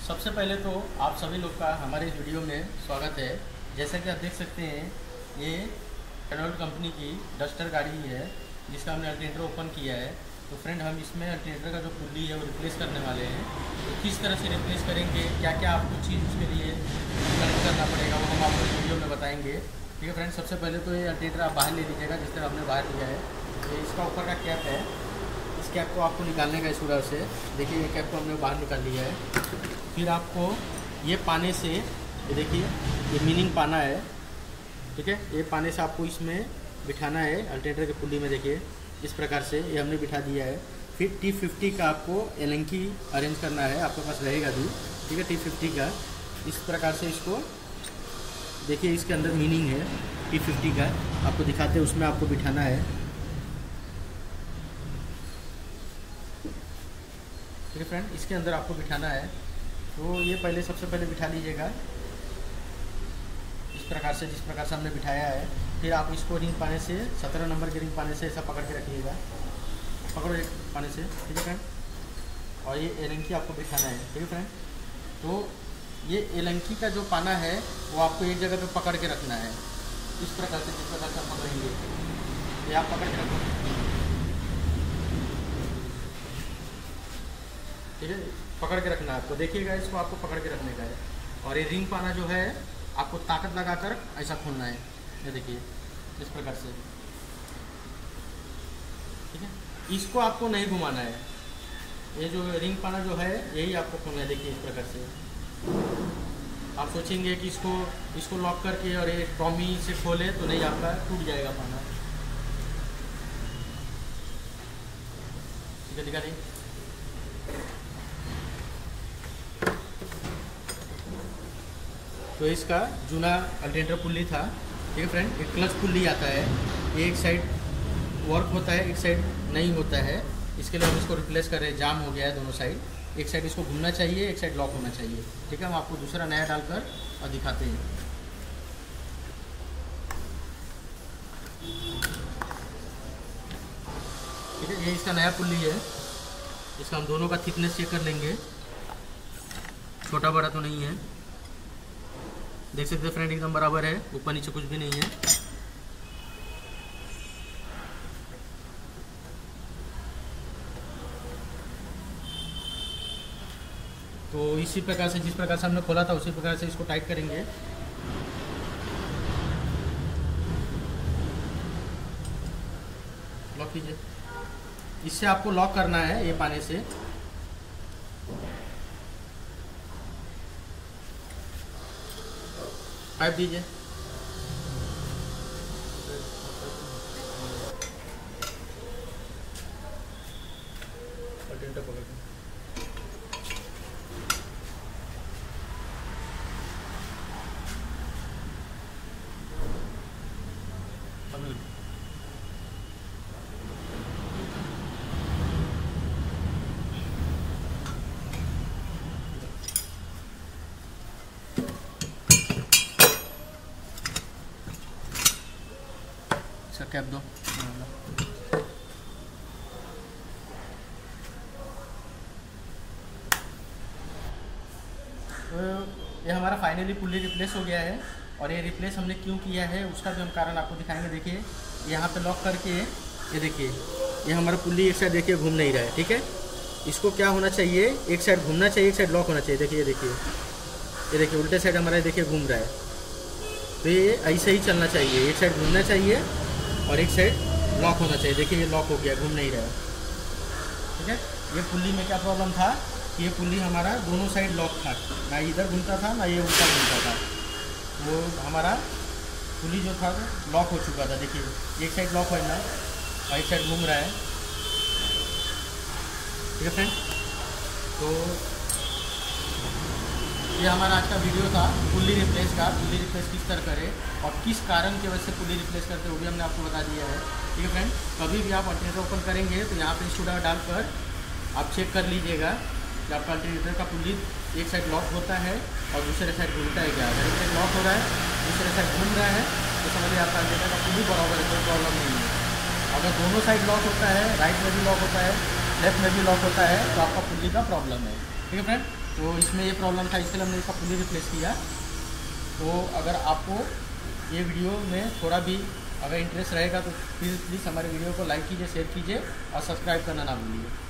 सबसे पहले तो आप सभी लोग का हमारे इस वीडियो में स्वागत है। जैसा कि आप देख सकते हैं, ये रेनॉल्ट कंपनी की डस्टर गाड़ी है जिसका हमने अल्टरनेटर ओपन किया है। तो फ्रेंड, हम इसमें अल्टरनेटर का जो पुल्ली है वो रिप्लेस करने वाले हैं। तो किस तरह से रिप्लेस करेंगे, क्या क्या आपको चीज़ उसके लिए कनेक्ट करना पड़ेगा, वो हम आपको इस वीडियो में बताएंगे। ठीक है फ्रेंड, सबसे पहले तो ये अल्टरनेटर आप बाहर ले लीजिएगा जिस तरह हमने बाहर लिया है। ये इसका ऊपर का कैप है, इस कैप को आपको निकालने का इस तरह से। देखिए, ये कैप को हमने बाहर निकाल लिया है। फिर आपको ये पाने से, ये देखिए, ये मीनिंग पाना है। ठीक है, ये पाने से आपको इसमें बिठाना है अल्टरनेटर के पुल्ली में। देखिए इस प्रकार से ये हमने बिठा दिया है। फिर T50 का आपको एलंकी अरेंज करना है, आपके पास रहेगा भी। ठीक है, T50 का इस प्रकार से इसको देखिए, इसके अंदर मीनिंग है T50 का, आपको दिखाते हैं, उसमें आपको बिठाना है। ठीक है फ्रेंड, इसके अंदर आपको बिठाना है। तो ये पहले सबसे पहले बिठा लीजिएगा इस प्रकार से, जिस प्रकार से हमने बिठाया है। फिर आप इसको रिंग पाने से, 17 नंबर के रिंग पाने से ऐसा पकड़ के रखिएगा, पकड़ो एक पाने से। ठीक है फ्रेंड, और ये एलंकी आपको बिठाना है। ठीक है फ्रेंड, तो ये एलंकी का जो पाना है वो आपको एक जगह पे पकड़ के रखना है इस प्रकार से, जिस प्रकार से आप पकड़ेंगे, ये आप पकड़ के रखो। ठीक है, पकड़ के रखना है आपको। देखिएगा, इसको आपको पकड़ के रखने का है। और ये रिंग पाना जो है आपको ताकत लगाकर ऐसा खोलना है। ये देखिए इस प्रकार से। ठीक है, इसको आपको नहीं घुमाना है। ये जो रिंग पाना जो है यही आपको खोलना है। देखिए इस प्रकार से। आप सोचेंगे कि इसको लॉक करके और ये टॉमी से खोले तो नहीं, आपका टूट जाएगा पाना। ठीक है, दिखा दी। तो इसका जूना अल्टरनेटर पुल्ली था। ठीक है फ्रेंड, एक क्लच पुल्ली आता है, एक साइड वर्क होता है, एक साइड नहीं होता है। इसके लिए हम इसको रिप्लेस कर रहे हैं, जाम हो गया है दोनों साइड। एक साइड इसको घूमना चाहिए, एक साइड लॉक होना चाहिए। ठीक है, हम आपको दूसरा नया डालकर और दिखाते हैं। ठीक है, ये इसका नया पुल्ली है। इसका हम दोनों का थिकनेस चेक कर लेंगे, छोटा बड़ा तो नहीं है। देख सकते हैं फ्रेंड, एकदम बराबर है, ऊपर नीचे कुछ भी नहीं है। तो इसी प्रकार से, जिस प्रकार से हमने खोला था उसी प्रकार से इसको टाइट करेंगे। लॉक कीजिए, इससे आपको लॉक करना है ये पाने से। पाइप दीजिए। कैप दो। तो ये हमारा फाइनली पुल्ली रिप्लेस हो गया है। और ये रिप्लेस हमने क्यों किया है उसका भी हम कारण आपको दिखाएंगे। देखिए, यहाँ पे लॉक करके, ये देखिए, ये हमारा पुल्ली एक साइड देखिए घूम नहीं रहा है। ठीक है, इसको क्या होना चाहिए, एक साइड घूमना चाहिए, एक साइड लॉक होना चाहिए। देखिए, ये देखिए उल्टे साइड हमारा देखिए घूम रहा है। तो ये ऐसे ही चलना चाहिए, एक साइड घूमना चाहिए और एक साइड लॉक होना चाहिए। देखिए, ये लॉक हो गया, घूम नहीं रहा है। ठीक है, ये पुल्ली में क्या प्रॉब्लम था कि ये पुल्ली हमारा दोनों साइड लॉक था, ना इधर घूमता था ना ये उल्टा घूमता था। वो हमारा पुल्ली जो था लॉक हो चुका था। देखिए, एक साइड लॉक है ना और एक साइड घूम रहा है। ठीक है फ्रेंड, तो ये हमारा आज का वीडियो था पुल्ली रिप्लेस का। पुल्ली रिप्लेस किस तरह करें और किस कारण की वजह से पुल्ली रिप्लेस करते हैं वो भी हमने आपको बता दिया है। ठीक है फ्रेंड, कभी भी आप अल्टरनेटर ओपन करेंगे तो यहाँ पे स्टूडा डालकर आप चेक कर लीजिएगा कि आपका अल्टरनेटर का पुल्ली एक साइड लॉक होता है और दूसरे साइड घूमता है क्या। अगर एक साइड लॉक हो रहा है, दूसरे साइड घूम रहा है, तो समझिए आपका अल्टरनेटर का पुल्ली बराबर है, कोई प्रॉब्लम नहीं है। अगर दोनों साइड लॉक होता है, राइट में भी लॉक होता है, लेफ्ट में भी लॉक होता है, तो आपका पुल्ली का प्रॉब्लम है। ठीक है फ्रेंड, तो इसमें ये प्रॉब्लम था, इसलिए हमने इसका फुली रिप्लेस किया। तो अगर आपको ये वीडियो में थोड़ा भी अगर इंटरेस्ट रहेगा तो प्लीज़ हमारे वीडियो को लाइक कीजिए, शेयर कीजिए और सब्सक्राइब करना ना भूलिए।